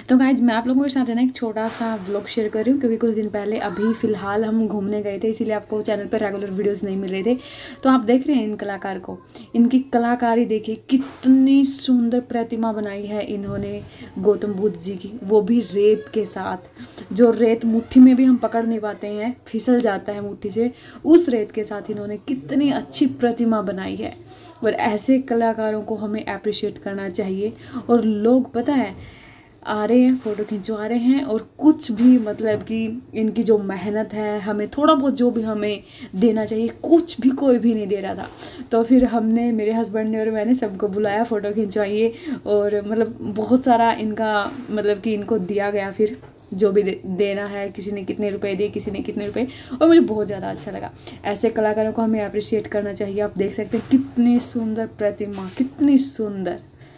तो गाइज मैं आप लोगों के साथ है ना एक छोटा सा व्लॉग शेयर कर रही हूँ, क्योंकि कुछ दिन पहले अभी फ़िलहाल हम घूमने गए थे, इसीलिए आपको चैनल पर रेगुलर वीडियोस नहीं मिल रहे थे। तो आप देख रहे हैं इन कलाकार को, इनकी कलाकारी देखिए, कितनी सुंदर प्रतिमा बनाई है इन्होंने गौतम बुद्ध जी की, वो भी रेत के साथ। जो रेत मुट्ठी में भी हम पकड़ नहीं पाते हैं, फिसल जाता है मुट्ठी से, उस रेत के साथ इन्होंने कितनी अच्छी प्रतिमा बनाई है। और ऐसे कलाकारों को हमें अप्रिशिएट करना चाहिए। और लोग पता है आ रहे हैं, फ़ोटो खिंचवा रहे हैं, और कुछ भी मतलब कि इनकी जो मेहनत है, हमें थोड़ा बहुत जो भी हमें देना चाहिए, कुछ भी कोई भी नहीं दे रहा था। तो फिर हमने, मेरे हस्बैंड ने और मैंने सबको बुलाया, फ़ोटो खिंचवाइए, और मतलब बहुत सारा इनका मतलब कि इनको दिया गया, फिर जो भी देना है, किसी ने कितने रुपए दिए, किसी ने कितने रुपए, और मुझे बहुत ज़्यादा अच्छा लगा। ऐसे कलाकारों को हमें अप्रिशिएट करना चाहिए। आप देख सकते हैं कितनी सुंदर प्रतिमा, कितनी सुंदर।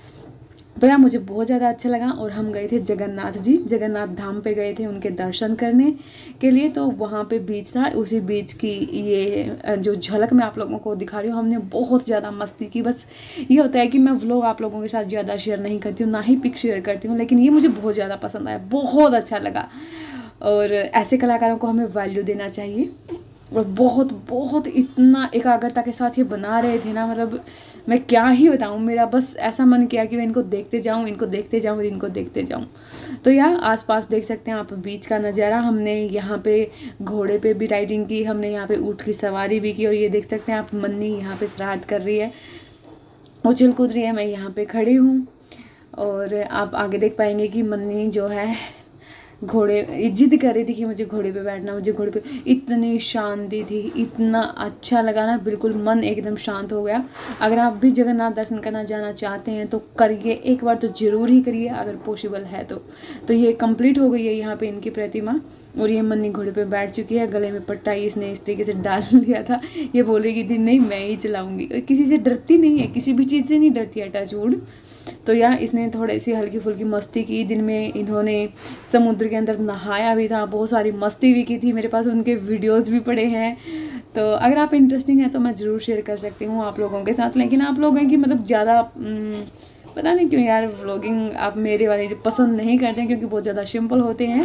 तो यार मुझे बहुत ज़्यादा अच्छा लगा। और हम गए थे जगन्नाथ जी, जगन्नाथ धाम पे गए थे उनके दर्शन करने के लिए। तो वहाँ पे बीच था, उसी बीच की ये जो झलक मैं आप लोगों को दिखा रही हूँ। हमने बहुत ज़्यादा मस्ती की। बस ये होता है कि मैं व्लॉग आप लोगों के साथ ज़्यादा शेयर नहीं करती हूँ, ना ही पिक शेयर करती हूँ, लेकिन ये मुझे बहुत ज़्यादा पसंद आया, बहुत अच्छा लगा। और ऐसे कलाकारों को हमें वैल्यू देना चाहिए। और बहुत बहुत इतना एकाग्रता के साथ ये बना रहे थे ना, मतलब मैं क्या ही बताऊँ, मेरा बस ऐसा मन किया कि मैं इनको देखते जाऊँ, इनको देखते जाऊँ और इनको देखते जाऊँ। तो यार आसपास देख सकते हैं आप बीच का नज़ारा। हमने यहाँ पे घोड़े पे भी राइडिंग की, हमने यहाँ पे ऊँट की सवारी भी की, और ये देख सकते हैं आप मन्नी यहाँ पे श्राद्ध कर रही है, उछल कूद रही है, मैं यहाँ पे खड़ी हूँ। और आप आगे देख पाएंगे कि मन्नी जो है घोड़े जिद कर रही थी कि मुझे घोड़े पे बैठना, मुझे घोड़े पे। इतनी शांति थी, इतना अच्छा लगा ना, बिल्कुल मन एकदम शांत हो गया। अगर आप भी जगन्नाथ दर्शन करना जाना चाहते हैं तो करिए, एक बार तो ज़रूर ही करिए अगर पॉसिबल है तो ये कंप्लीट हो गई है यहाँ पे इनकी प्रतिमा। और ये मन्नी घोड़े पे बैठ चुकी है, गले में पट्टा इसने इस तरीके से डाल लिया था। ये बोल रही थी नहीं मैं ही चलाऊँगी, किसी से डरती नहीं है, किसी भी चीज़ से नहीं डरती है, टचवुड। तो यार इसने थोड़ी सी हल्की फुल्की मस्ती की। दिन में इन्होंने समुद्र के अंदर नहाया भी था, बहुत सारी मस्ती भी की थी, मेरे पास उनके वीडियोस भी पड़े हैं। तो अगर आप इंटरेस्टिंग है तो मैं ज़रूर शेयर कर सकती हूँ आप लोगों के साथ। लेकिन आप लोग हैं कि मतलब ज़्यादा पता नहीं क्यों यार व्लॉगिंग आप मेरे वाले जो पसंद नहीं करते हैं, क्योंकि बहुत ज़्यादा सिंपल होते हैं।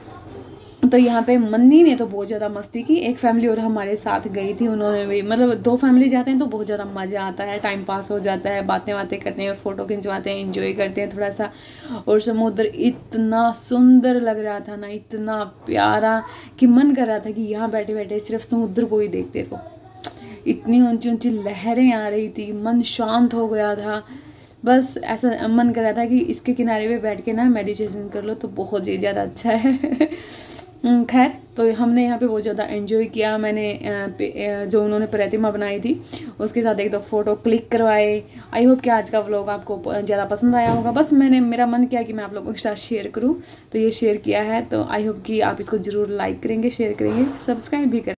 तो यहाँ पे मन्नी ने तो बहुत ज़्यादा मस्ती की। एक फैमिली और हमारे साथ गई थी, उन्होंने भी, मतलब दो फैमिली जाते हैं तो बहुत ज़्यादा मज़ा आता है, टाइम पास हो जाता है, बातें बातें करते हैं, फ़ोटो खिंचवाते हैं, एंजॉय करते हैं थोड़ा सा। और समुद्र इतना सुंदर लग रहा था ना, इतना प्यारा, कि मन कर रहा था कि यहाँ बैठे बैठे सिर्फ समुद्र को ही देखते रहो। इतनी ऊंची ऊंची लहरें आ रही थी, मन शांत हो गया था। बस ऐसा मन कर रहा था कि इसके किनारे पे बैठ के ना मेडिटेशन कर लो तो बहुत ही ज़्यादा अच्छा है। खैर, तो हमने यहाँ पे बहुत ज़्यादा एंजॉय किया। मैंने जो उन्होंने प्रतिमा बनाई थी उसके साथ एक दो फ़ोटो क्लिक करवाए। आई होप कि आज का व्लॉग आपको ज़्यादा पसंद आया होगा। बस मेरा मन किया कि मैं आप लोगों के साथ शेयर करूँ, तो ये शेयर किया है। तो आई होप कि आप इसको ज़रूर लाइक करेंगे, शेयर करेंगे, सब्सक्राइब भी करेंगे।